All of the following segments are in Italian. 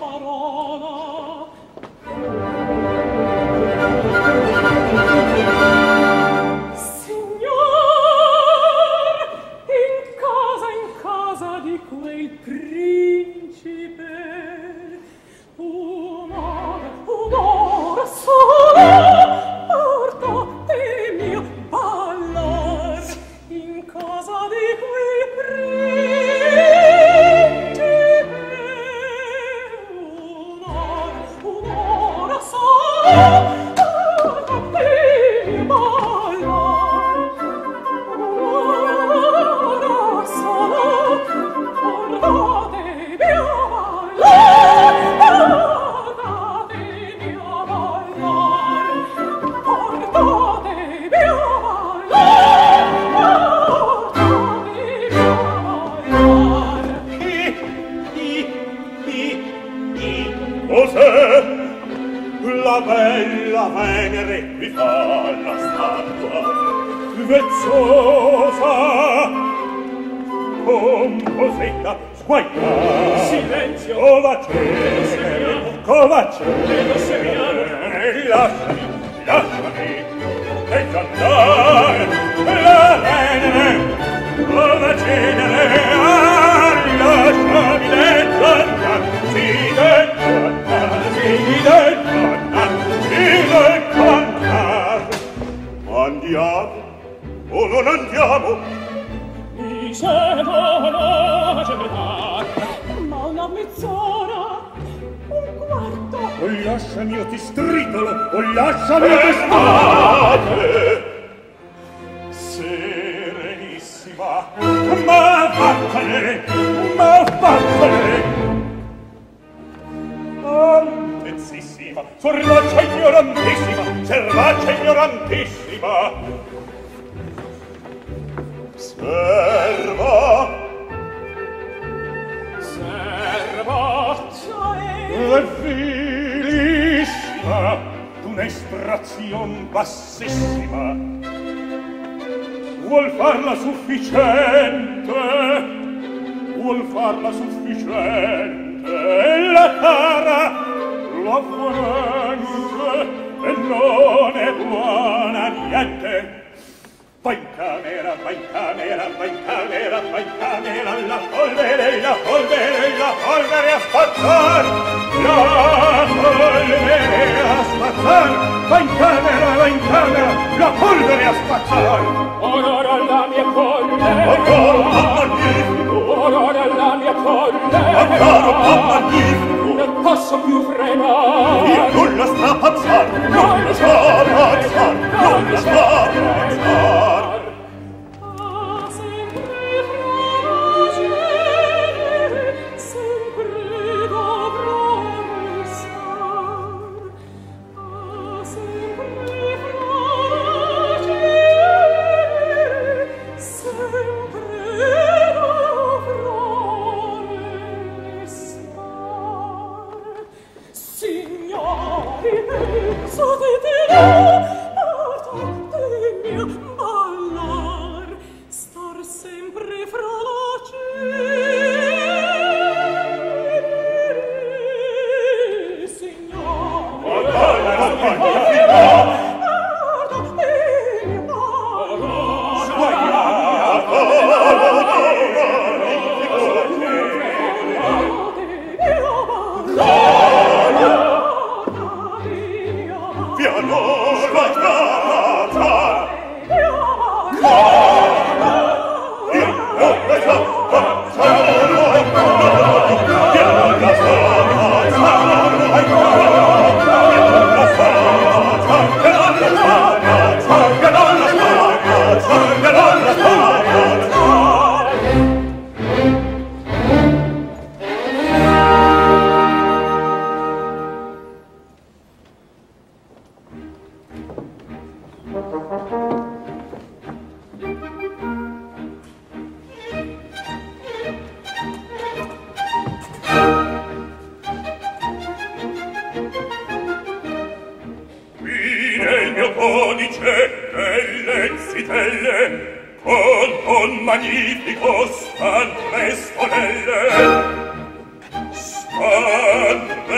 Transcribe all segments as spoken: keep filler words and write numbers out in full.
magnifico stan presto nelle stan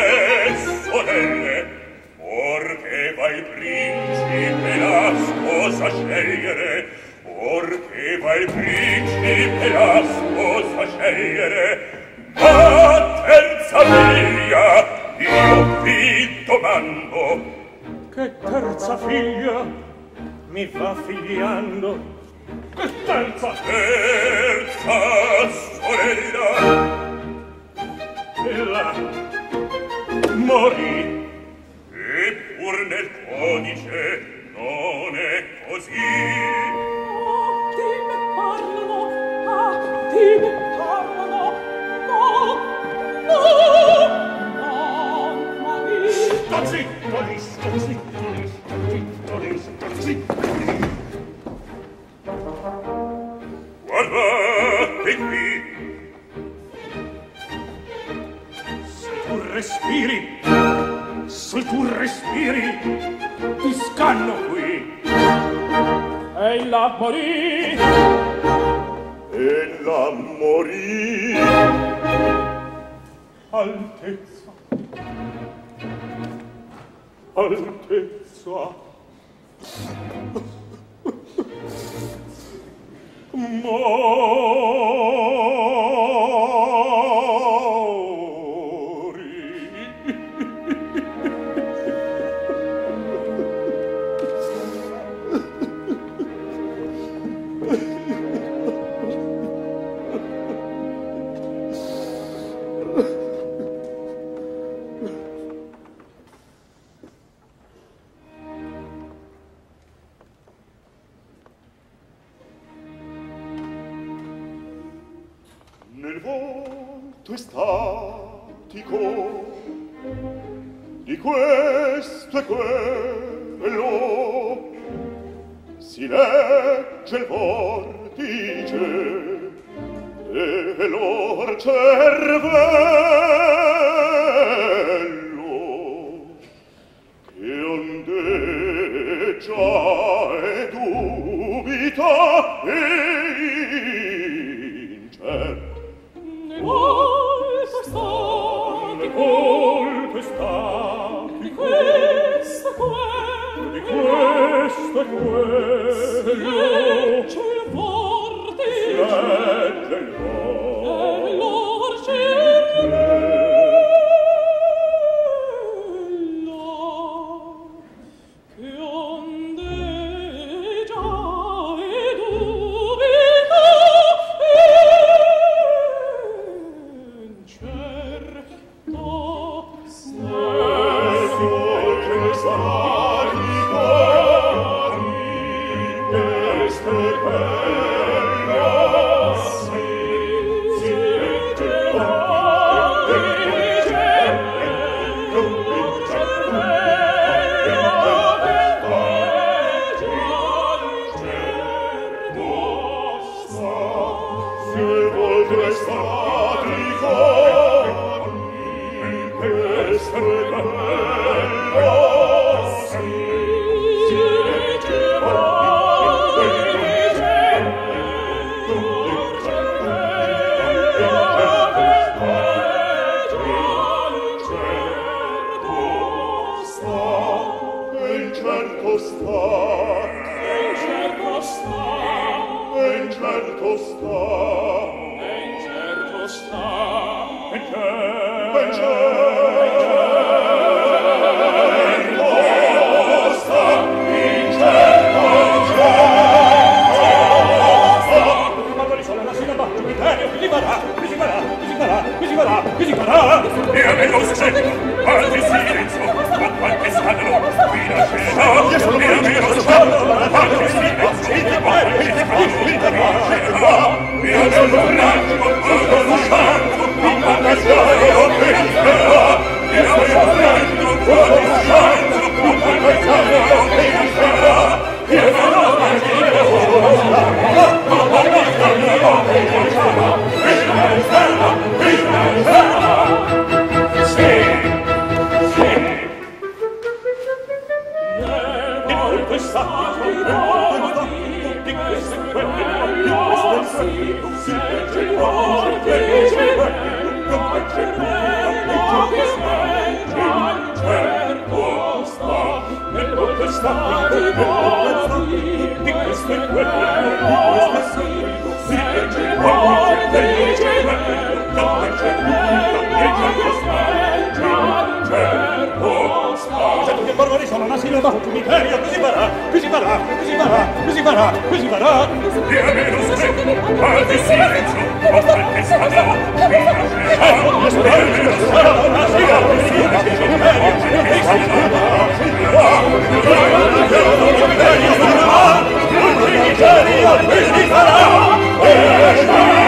figlia, io vi domando. Che terza figlia mi va figliando? Che terza? Terza sorella. Ella morì. Eppur nel codice non è così. Ah, ti me parlano, ah, ti me parlano, no, no, mamma mia. Sto zitto, lì, sto zitto, lì, sto zitto, lì, sto zitto, lì. Guardate qui. Se tu respiri, se tu respiri, ti scanno qui. Ella morì. Ella morì. Altezza. Altezza. Nel volto estatico di questo e quello si legge il vortice e l'or cervello che ondeggia e dubita e incerta. Nel volto sta, Nel volto sta, di questo e quello, di questo e quello, legge il vortice, legge il e vortice. l'or cervello che ondeggia e dubita e incerto sta. Di la morte mi teria, così farà, così farà, così farà, così farà, così farà. E a me lo stretto, quasi silenzio, ho fatte spada, fino a Ecco, mi spero, sarà una sera, sì, che c'è imperio, e si farà, si farà, si farà, si farà, si farà,